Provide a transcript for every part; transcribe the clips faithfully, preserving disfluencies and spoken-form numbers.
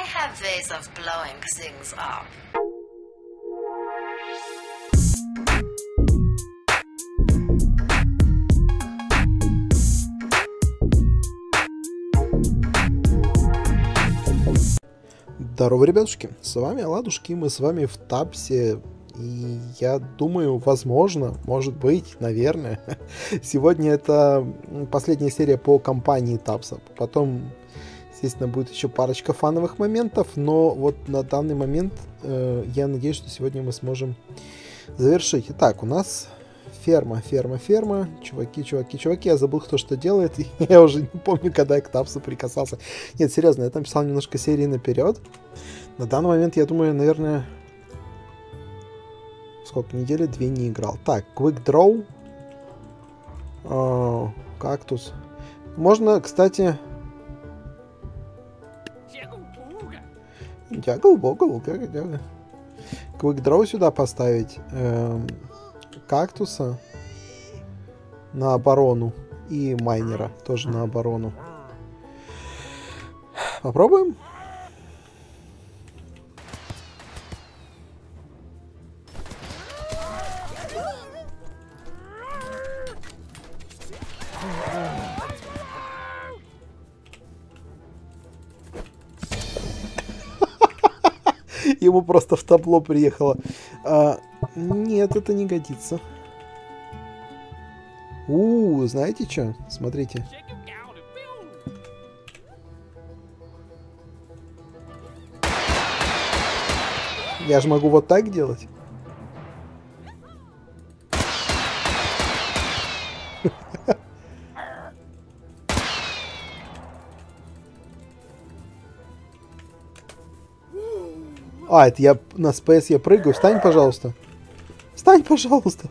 have ways of blowing things up. Здорово, ребятушки, с вами Оладушки, мы с вами в Тапсе, и я думаю, возможно, может быть, наверное, сегодня это последняя серия по кампании Тапса, потом, естественно, будет еще парочка фановых моментов, но вот на данный момент э, я надеюсь, что сегодня мы сможем завершить. Итак, у нас ферма, ферма, ферма, чуваки, чуваки, чуваки, я забыл, кто что делает, и я уже не помню, когда я к Тапсу прикасался. Нет, серьезно, я там писал немножко серии наперед. На данный момент, я думаю, наверное, сколько, недели две не играл. Так, Quick Draw, э, кактус. Можно, кстати... Дягл-богл, как дягл. Quick Draw сюда поставить. Э, кактуса на оборону. И майнера тоже на оборону. Попробуем? Ему просто в табло приехало. А, нет, это не годится. У, знаете что? Смотрите. Я же могу вот так делать. А, это я на спейс я прыгаю. Встань, пожалуйста. Встань, пожалуйста.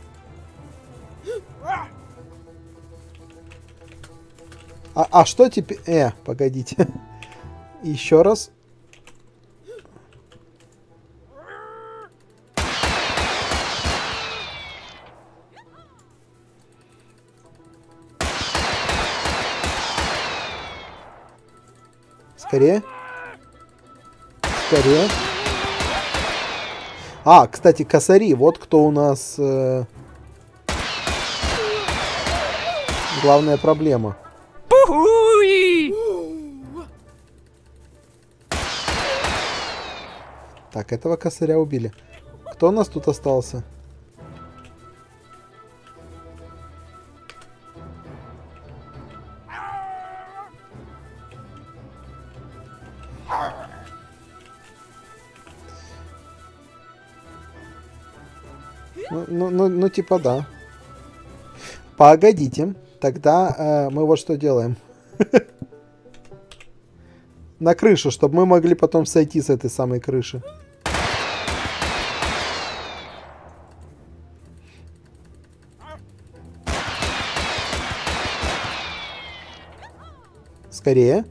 А, а что теперь? Э, погодите. Еще раз. Скорее. Скорее. А, кстати, косари. Вот кто у нас... Э... Главная проблема. Так, этого косаря убили. Кто у нас тут остался? Ну, ну, ну, ну типа да. Погодите. Тогда э, мы вот что делаем. На крышу, чтобы мы могли потом сойти с этой самой крыши. Скорее.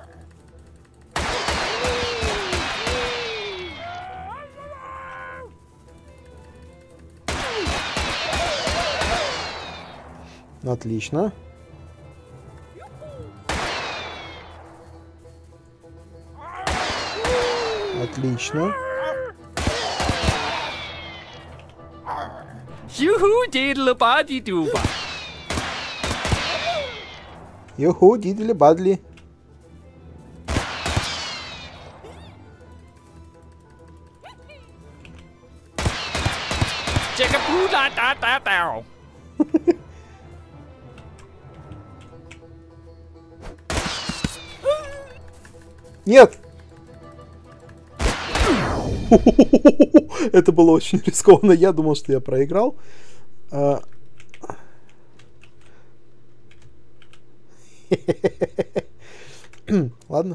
Отлично. Отлично. Юху, дидли бадли. Нет! Это было очень рискованно. Я думал, что я проиграл. А... Ладно.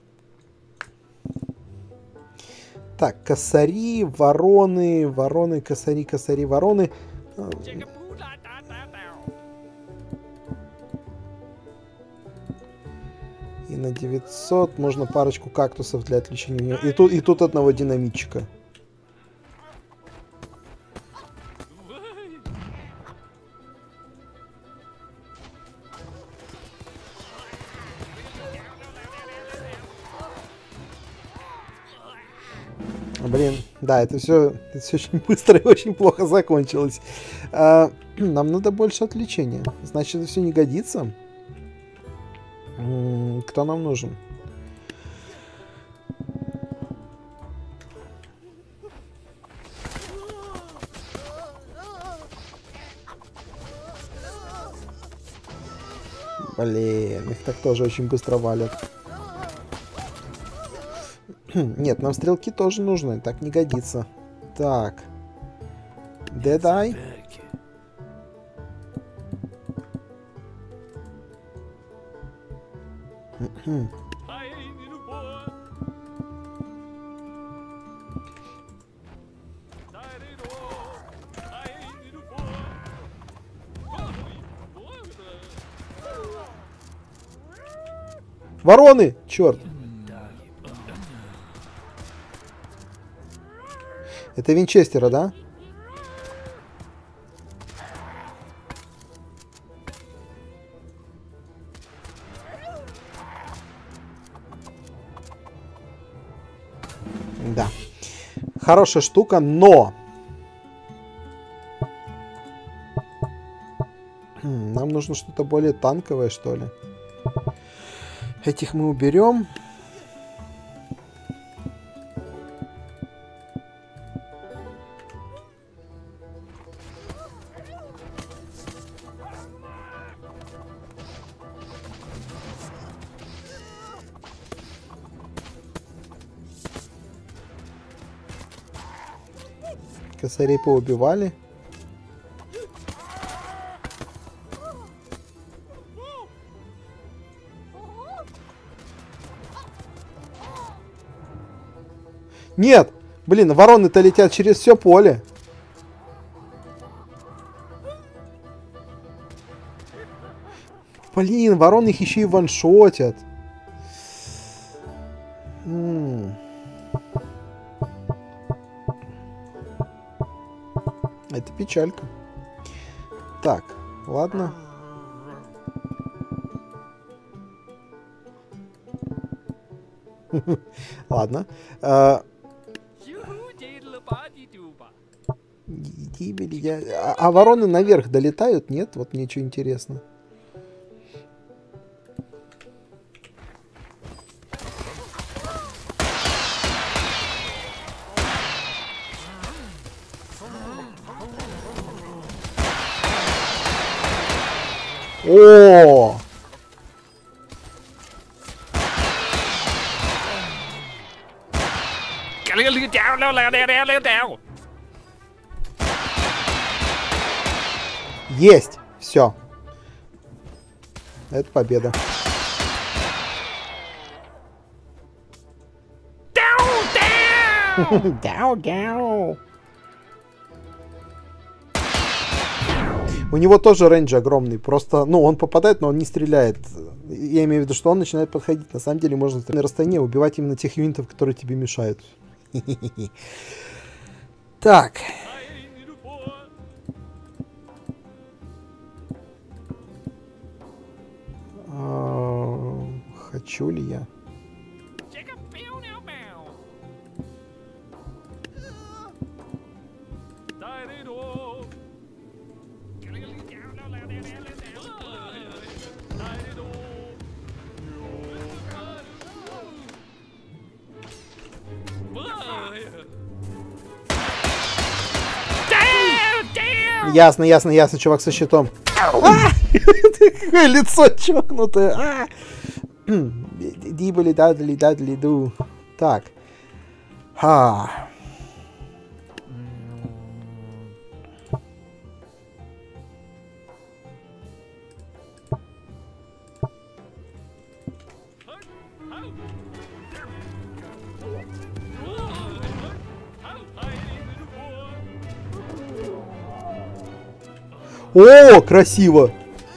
Так, косари, вороны, вороны, косари, косари, вороны. И на девятьсот можно парочку кактусов для отвлечения. И тут, и тут одного динамитчика. Блин, да, это все, это все очень быстро и очень плохо закончилось. А, нам надо больше отвлечения. Значит, это все не годится. М-м, кто нам нужен? Блин, их так тоже очень быстро валят. Нет, нам стрелки тоже нужны, так не годится. Так. Dead Eye. Вороны! Черт! Это Винчестера, да? Да. Хорошая штука, но... Нам нужно что-то более танковое, что ли. Этих мы уберем. Косарей поубивали. Нет! Блин, вороны-то летят через все поле. Блин, вороны их еще и ваншотят. М-м. Это печалька. Так, ладно. Ладно. А, а, а вороны наверх долетают? Нет? Вот мне что интересно. О! Есть! Все. Это победа. Дау-дау! У него тоже рейндж огромный. Просто, ну, он попадает, но он не стреляет. Я имею в виду, что он начинает подходить. На самом деле можно на расстоянии убивать именно тех юнитов, которые тебе мешают. Так. Хочу ли я? Ясно, ясно, ясно, чувак со щитом. Какое лицо чокнутое. Дибали, дадли, дадли, ду. Так. Ха. О, красиво!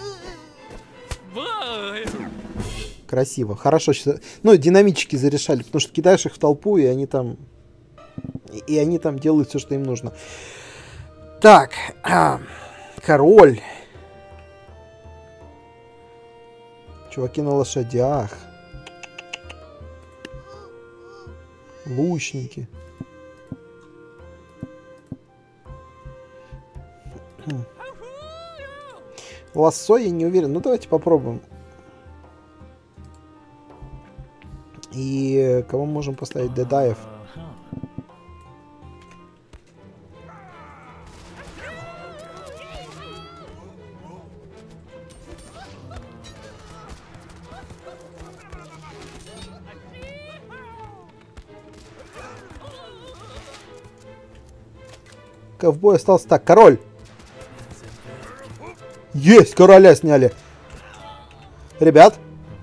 Красиво. Хорошо. Ну, динамички зарешали, потому что кидаешь их в толпу, и они там... И они там делают все, что им нужно. Так. А, король. Чуваки на лошадях. Лучники. Хм. Лассо я не уверен. Ну, давайте попробуем. И кого мы можем поставить? Дедаев. Ковбой остался. Так, король. Есть, короля сняли. Ребят.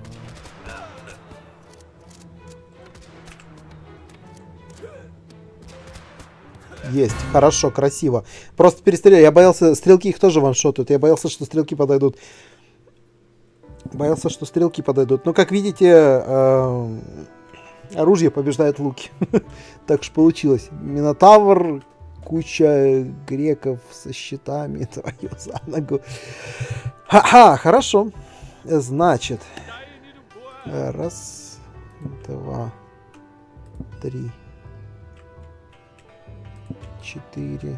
Есть, хорошо, красиво. Просто перестреляли. Я боялся, стрелки их тоже ваншотают. Я боялся, что стрелки подойдут. Боялся, что стрелки подойдут. Но, как видите, э, оружие побеждает луки. Так уж получилось. Минотавр, куча греков со щитами. Твою за ногу. Ха-ха, хорошо. Значит. Раз, два, три. Четыре,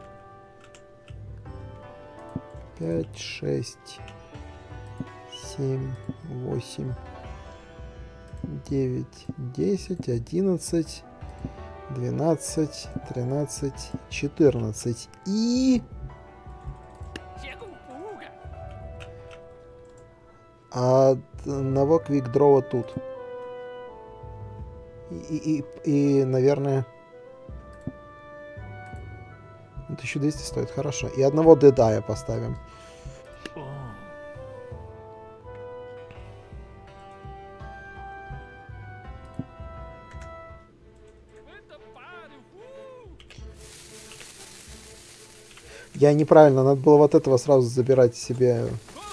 пять, шесть, семь, восемь, девять, десять, одиннадцать, двенадцать, тринадцать, четырнадцать и одного квикдроу тут. И, и, и, наверное... тысяча двести стоит, хорошо. И одного дедая поставим. Я неправильно, надо было вот этого сразу забирать себе.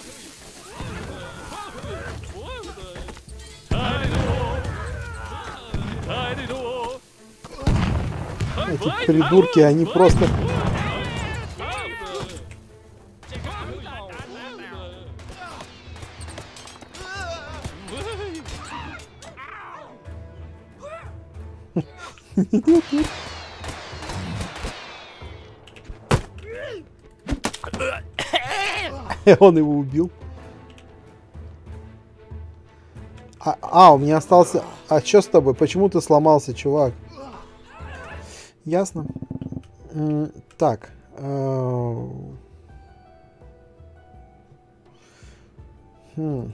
Эти придурки, они просто... Он его убил. А, а, у меня остался... А что с тобой? Почему ты сломался, чувак? Ясно. М так. Э хм.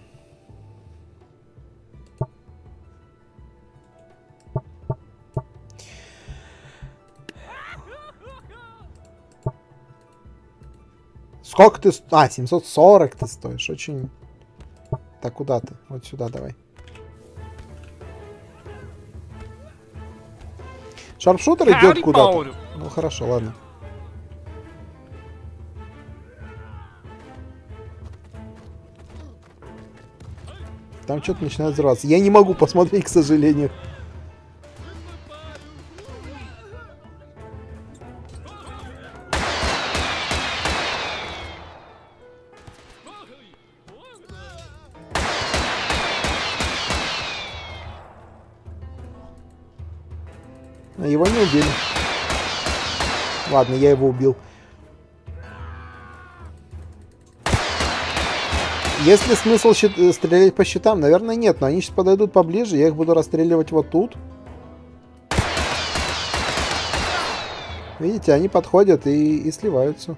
Сколько ты... А, семьсот сорок ты стоишь. Очень... Так, куда ты? Вот сюда давай. Шарпшутер идет куда-то. Ну, хорошо, ладно. Там что-то начинает взрываться. Я не могу посмотреть, к сожалению. Его не убили. Ладно, я его убил. Есть ли смысл щит... стрелять по щитам? Наверное, нет. Но они сейчас подойдут поближе. Я их буду расстреливать вот тут. Видите, они подходят и, и сливаются.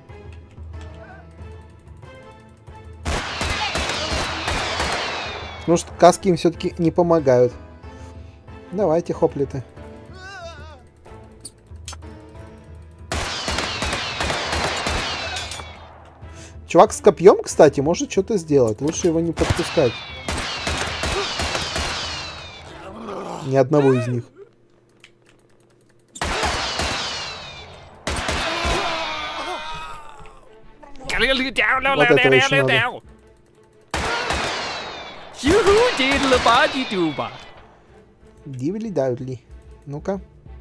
Потому что каски им все-таки не помогают. Давайте, хоплиты. Чувак с копьем, кстати, может что-то сделать. Лучше его не подпускать. Ни одного из них. Вот этого еще надо. Дивли дайвли. Ну-ка.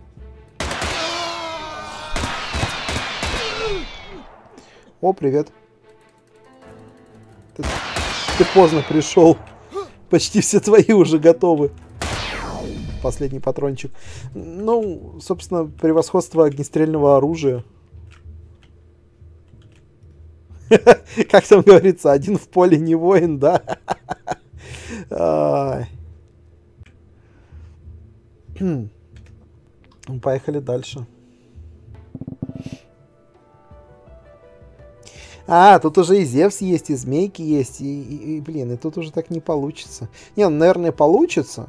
О, привет. Ты, ты поздно пришел. Почти все твои уже готовы. Последний патрончик. Ну, собственно, превосходство огнестрельного оружия. Как там говорится, один в поле не воин, да? Поехали дальше. А, тут уже и Зевс есть, и змейки есть, и, и, и, блин, и тут уже так не получится. Не, ну, наверное, получится.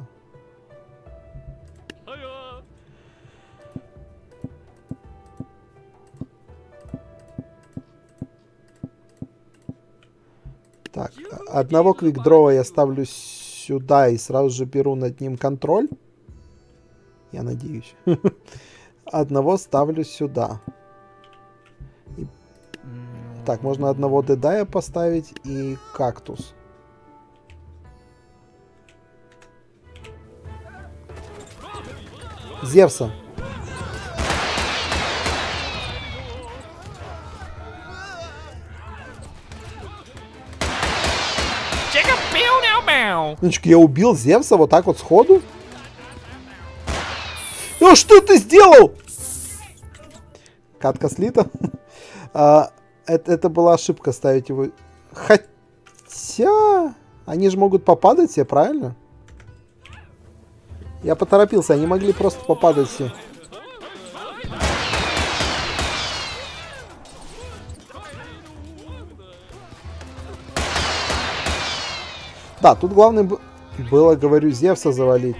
Так, одного квикдроwa я ставлю сюда и сразу же беру над ним контроль. Я надеюсь. Одного ставлю сюда. И... Так, можно одного дедая поставить и кактус. Зевса. Минуточку, я убил Зевса вот так вот сходу? Ну что ты сделал? Катка слита. а, это, это была ошибка ставить его. Хотя... Они же могут попадать все, правильно? Я поторопился, они могли просто попадать все. Да, тут главное было, говорю, Зевса завалить.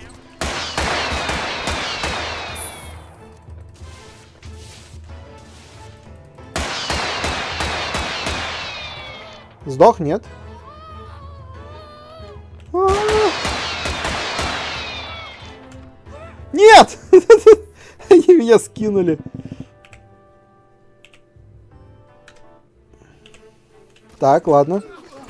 Сдох, нет? А-а-а. Нет! Они меня скинули. Так, ладно.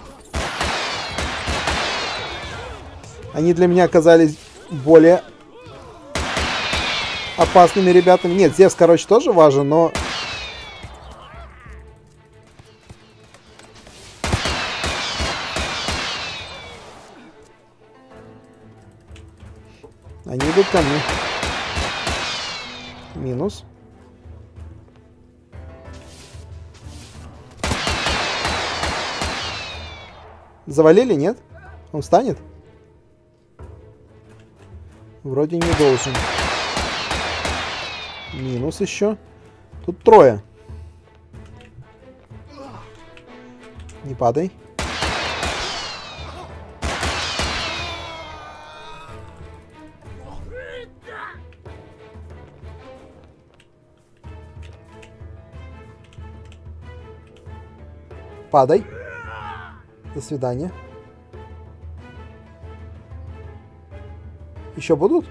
Они для меня оказались более опасными ребятами. Нет, Зевс, короче, тоже важен, но... Они идут ко мне. Минус. Завалили, нет? Он встанет? Вроде не должен. Минус еще. Тут трое. Не падай. Падай. До свидания. Еще будут?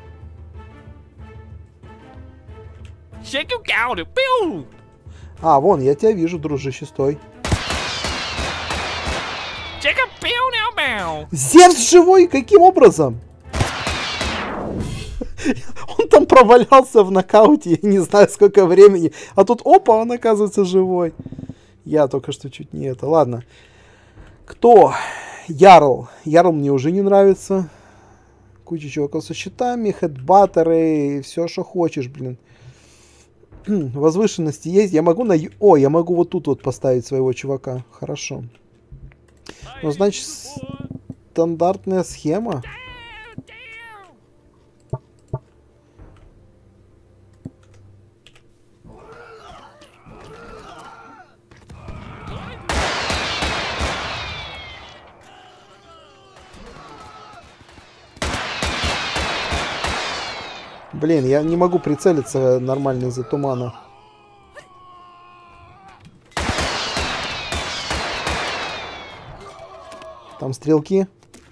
А, вон, я тебя вижу, дружище, стой. Зевс живой? Каким образом? Он там провалялся в нокауте, я не знаю сколько времени. А тут, опа, он оказывается живой. Я только что чуть не это. Ладно. Кто? Ярл. Ярл мне уже не нравится. Куча чуваков со щитами, хедбаттеры, все, что хочешь, блин. Возвышенности есть. Я могу на... О, я могу вот тут вот поставить своего чувака. Хорошо. Ну, значит, стандартная схема. Блин, я не могу прицелиться нормально из-за тумана. Там стрелки.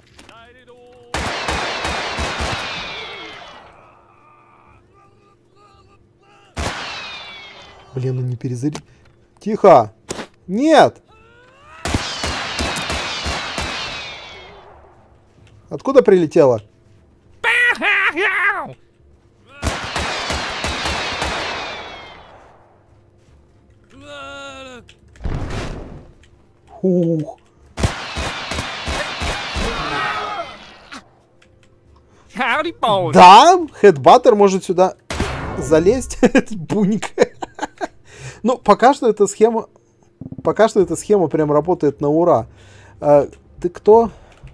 Блин, ну не перезаряд... Тихо! Нет! Откуда прилетело? Ух. Да, хедбаттер может сюда залезть. Бунька. Ну, пока что эта схема пока что эта схема прям работает на ура. А, ты кто?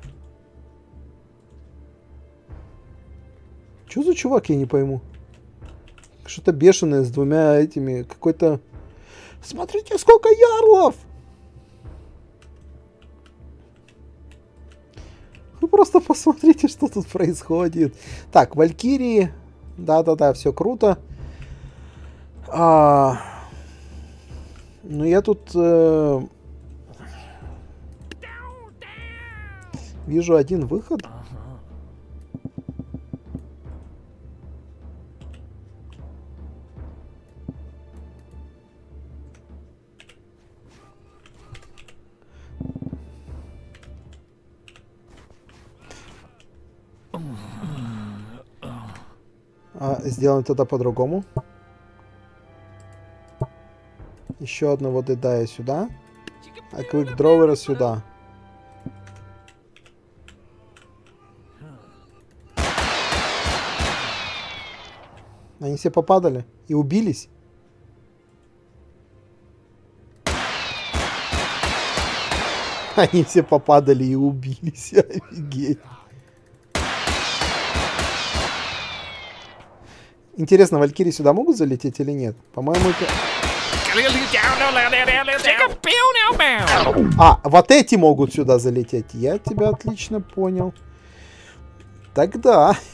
Что за чувак, я не пойму. Что-то бешеное с двумя этими. Какой-то... Смотрите, сколько ярлов! Вы просто посмотрите, что тут происходит. Так, валькирии. Да-да-да, все круто. А... Ну, я тут... Э... Вижу один выход. А, сделаем тогда по-другому. Еще одного дедая сюда. А квикдровера сюда. Они все попадали и убились. Они все попадали и убились. Офигеть. Интересно, валькирии сюда могут залететь или нет? По-моему, это... А, вот эти могут сюда залететь. Я тебя отлично понял. Тогда...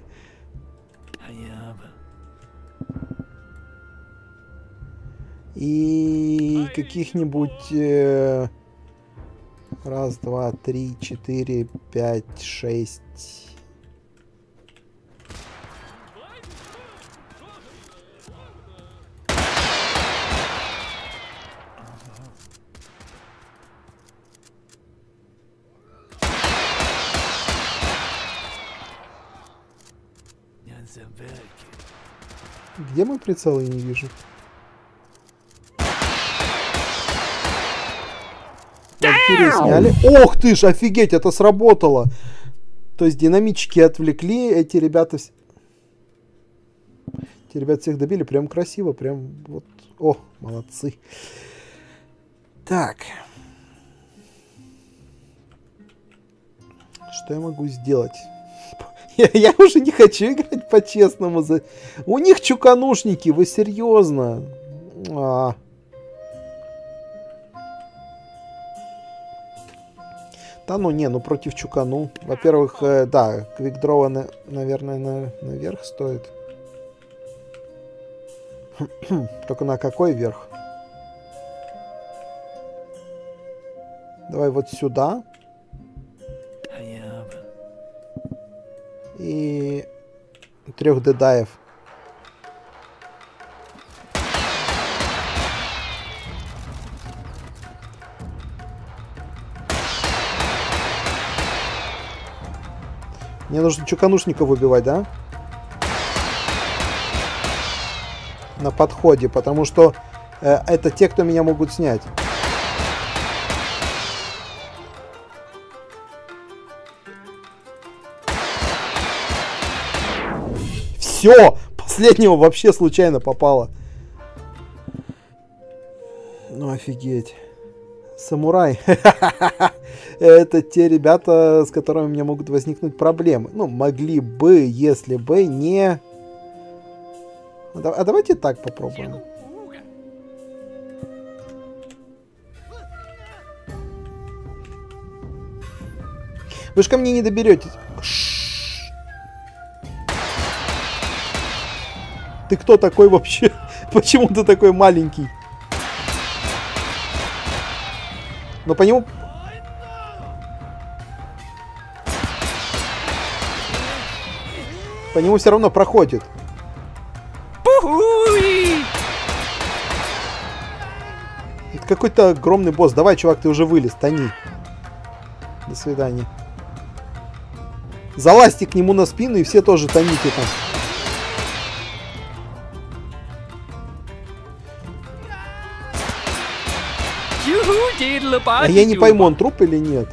И каких-нибудь... Э... Раз, два, три, четыре, пять, шесть... Где мой прицел, я не вижу. Валькирию сняли. Ох ты ж, офигеть, это сработало. То есть динамички отвлекли, эти ребята... Эти ребята всех добили, прям красиво, прям вот... О, молодцы. Так. Что я могу сделать? Я, я уже не хочу играть по-честному. За... У них чуканушники, вы серьезно? А. Да ну не, ну против чукану. Во-первых, э, да, квикдрова, на, наверное, на, наверх стоит. Только на какой верх? Давай вот сюда. И трех дедаев. Мне нужно чуканушников выбивать, да? На подходе, потому что э, это те, кто меня могут снять. Все! Последнего вообще случайно попало. Ну офигеть. Самурай. Это те ребята, с которыми у меня могут возникнуть проблемы. Ну, могли бы, если бы не... А давайте так попробуем. Вы же ко мне не доберетесь. Ты кто такой вообще? Почему ты такой маленький? Но по нему... По нему все равно проходит. Это какой-то огромный босс. Давай, чувак, ты уже вылез, тони. До свидания. Залазьте к нему на спину и все тоже тоните там. А я не пойму, он труп или нет.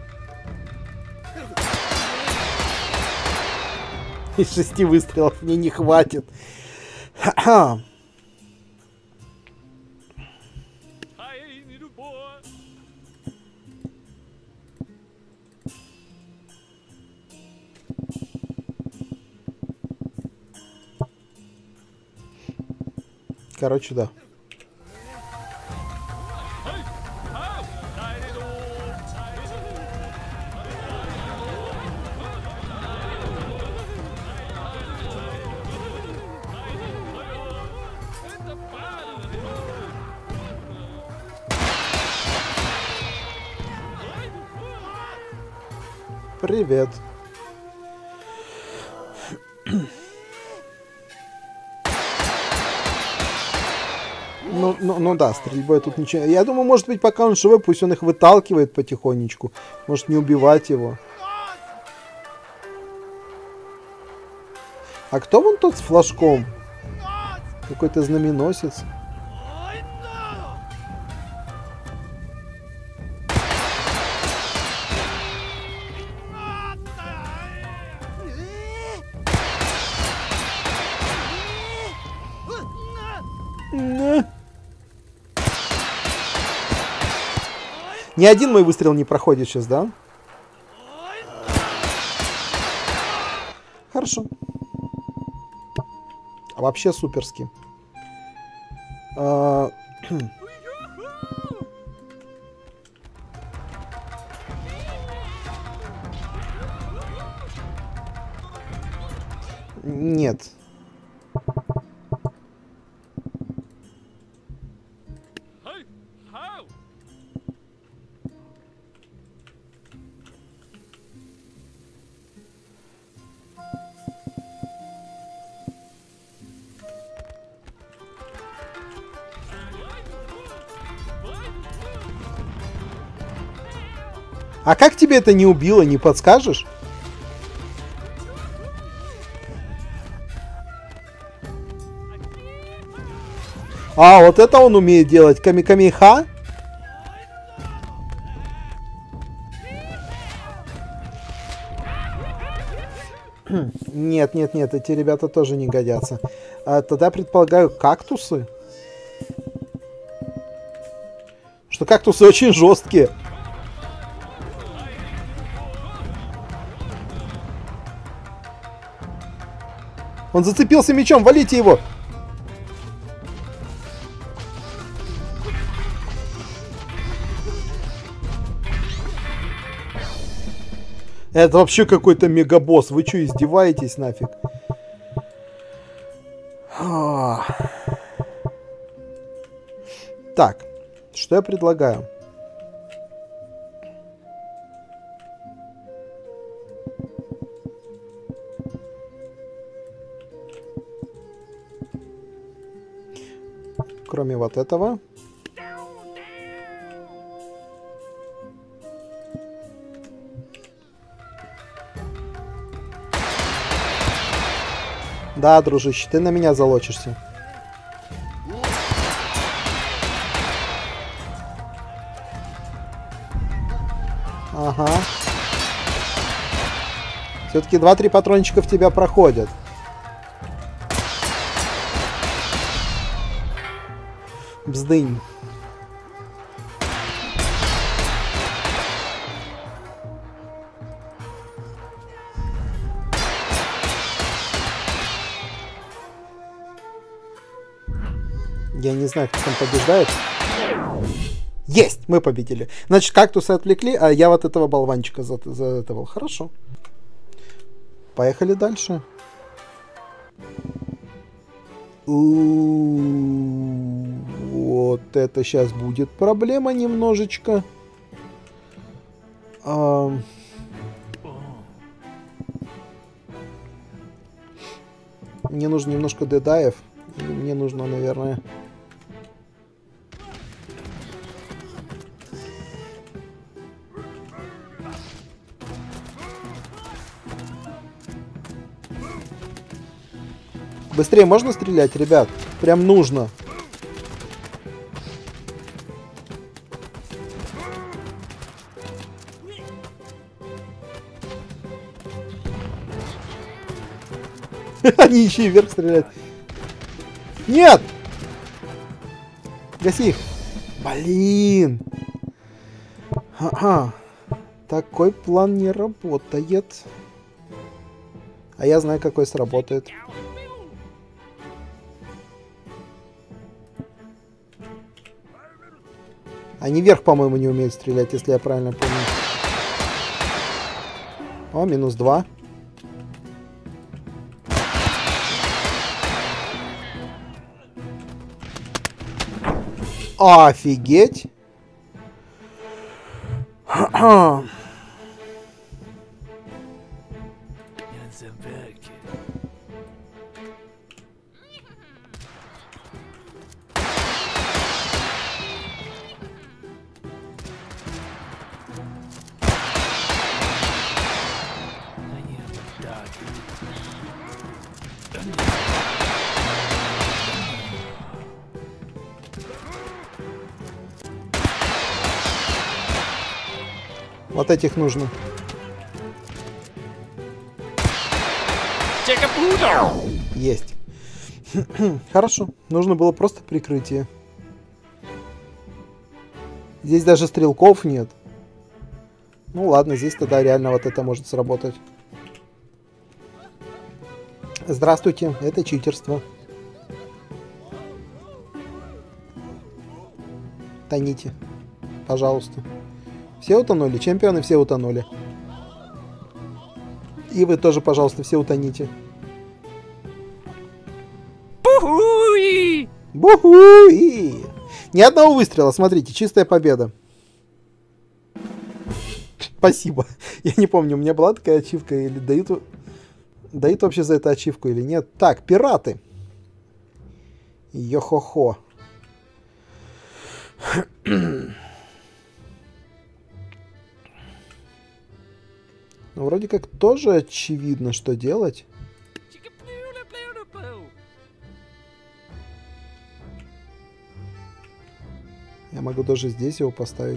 Из шести выстрелов мне не хватит. Короче, да. Привет. Ну, ну, ну да, стрельбой тут ничего. Я думаю, может быть, пока он живой, пусть он их выталкивает потихонечку. Может, не убивать его. А кто вон тот с флажком? Какой-то знаменосец. Ни один мой выстрел не проходит сейчас, да? Хорошо. А вообще суперски. А... Нет. А как тебе это не убило, не подскажешь? А, вот это он умеет делать. Камикамиха? Нет, нет, нет, эти ребята тоже не годятся. А, тогда предполагаю кактусы. Что кактусы очень жесткие. Он зацепился мечом, валите его! Это вообще какой-то мегабосс. Вы что, издеваетесь нафиг? Так, что я предлагаю? Кроме вот этого. Да, дружище, ты на меня залочишься. Ага. Все-таки два-три патрончика в тебя проходят. Бздынь. Я не знаю, кто там побеждает. Есть! Мы победили. Значит, кактусы отвлекли, а я вот этого болванчика заэтовал. Хорошо. Поехали дальше. Вот это сейчас будет проблема немножечко. А... Мне нужно немножко дедаев. И мне нужно, наверное... Быстрее можно стрелять, ребят? Прям нужно. Они еще и вверх стреляют. Нет! Гаси их. Блин. Ага. Такой план не работает. А я знаю, какой сработает. Они вверх, по-моему, не умеют стрелять, если я правильно помню. О, минус два. Офигеть. Вот этих нужно. Есть. Хорошо. Нужно было просто прикрытие. Здесь даже стрелков нет. Ну ладно, здесь тогда реально вот это может сработать. Здравствуйте, это читерство. Тоните, пожалуйста. Все утонули? Чемпионы все утонули. И вы тоже, пожалуйста, все утоните. Бухуи! Бухуи! Ни одного выстрела, смотрите, чистая победа. Спасибо. Я не помню, у меня была такая ачивка, или дают, дают вообще за это ачивку или нет. Так, пираты. Йо-хо-хо. Ну, вроде как тоже очевидно, что делать. Я могу даже здесь его поставить.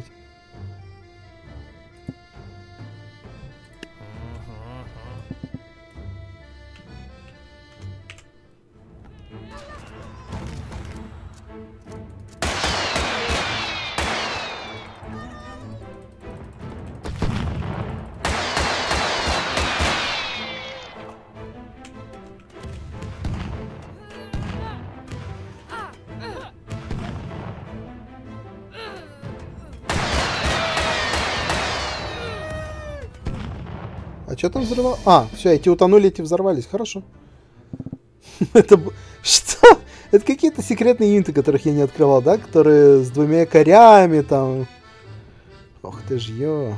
А что там взорвалось? А, все, эти утонули, эти взорвались. Хорошо. Это... Что? Это какие-то секретные юниты, которых я не открывал, да? Которые с двумя корями там. Ох ты ж, ё.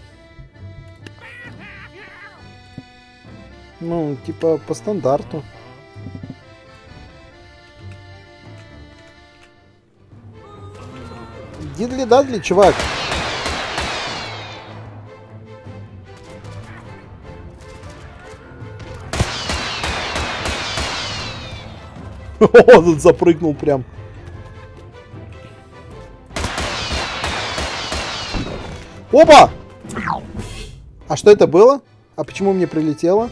Ну, типа по стандарту. Дидли-дадли, чувак. О, тут запрыгнул прям. Опа! А что это было? А почему мне прилетело?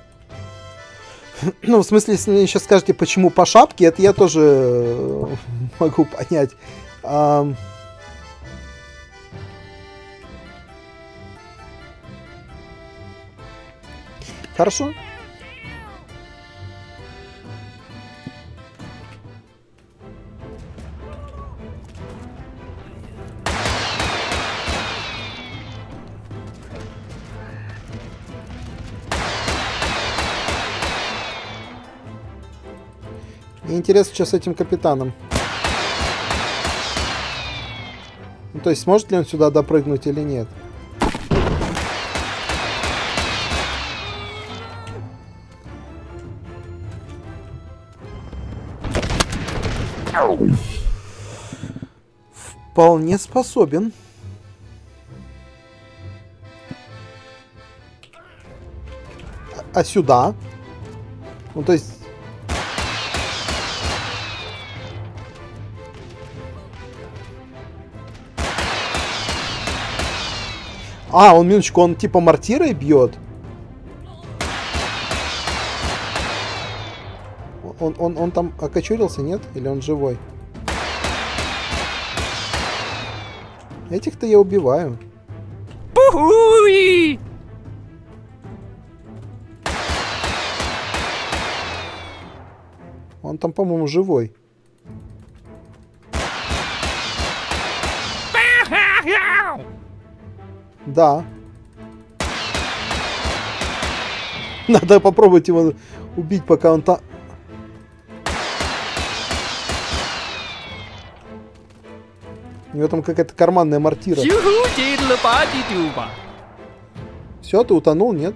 Ну, в смысле, если мне сейчас скажете, почему по шапке, это я тоже могу понять. А... Хорошо. Мне интересно, что с этим капитаном. Ну, то есть, сможет ли он сюда допрыгнуть или нет? Вполне способен. А, а сюда? Ну, то есть... А, он, минуточку, он типа мортирой бьет? Он, он, он там окочурился, нет? Или он живой? Этих-то я убиваю. Бухуи! Он там, по-моему, живой. Да. Надо попробовать его убить, пока он там... У него там какая-то карманная мортира. Все, ты утонул, нет?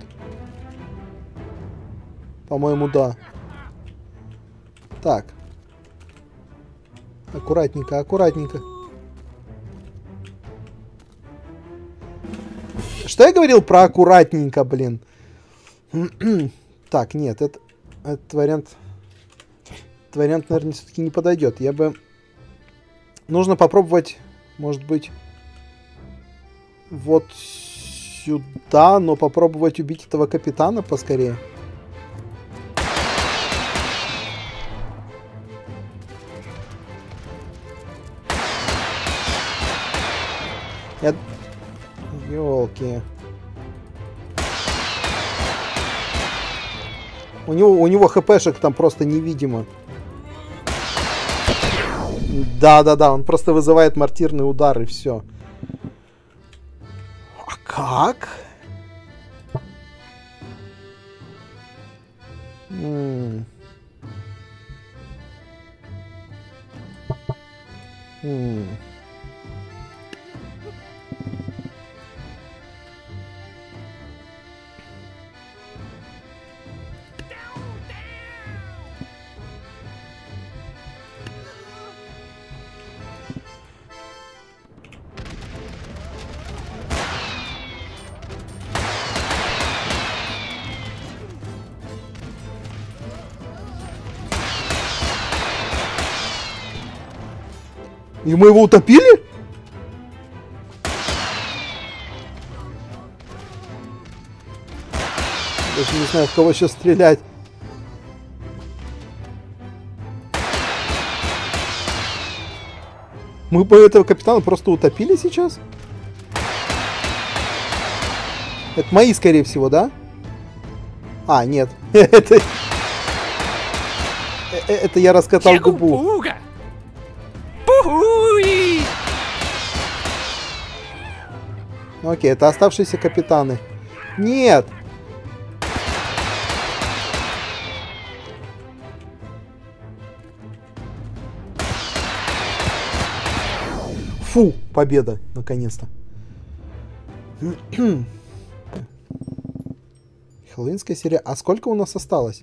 По-моему, да. Так. Аккуратненько, аккуратненько. Что я говорил про аккуратненько, блин? Так, нет, это, этот вариант... Этот вариант, наверное, все-таки не подойдет. Я бы... Нужно попробовать, может быть, вот сюда, но попробовать убить этого капитана поскорее. Я... Ёлки. У него, у него хпшек там просто невидимо. Да-да-да, он просто вызывает мортирный удар, и все. А как? М-м. М-м. И мы его утопили? Даже не знаю, в кого сейчас стрелять. Мы бы этого капитана просто утопили сейчас? Это мои, скорее всего, да? А, нет. Это... Это я раскатал губу. Окей, это оставшиеся капитаны. Нет! Фу, победа, наконец-то. Хэллоуинская серия. А сколько у нас осталось?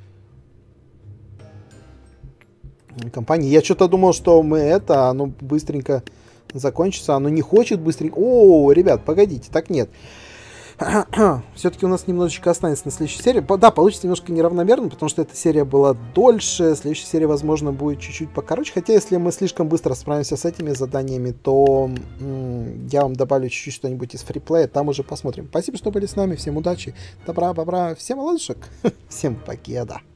Компании. Я что-то думал, что мы это, оно быстренько закончится. Оно не хочет быстренько. О, ребят, погодите, так нет. Все-таки у нас немножечко останется на следующей серии. Да, получится немножко неравномерно, потому что эта серия была дольше. Следующая серия, возможно, будет чуть-чуть покороче. Хотя, если мы слишком быстро справимся с этими заданиями, то м- я вам добавлю чуть-чуть что-нибудь из фриплея. Там уже посмотрим. Спасибо, что были с нами. Всем удачи, добра, бобра, всем ладушек. Всем покеда.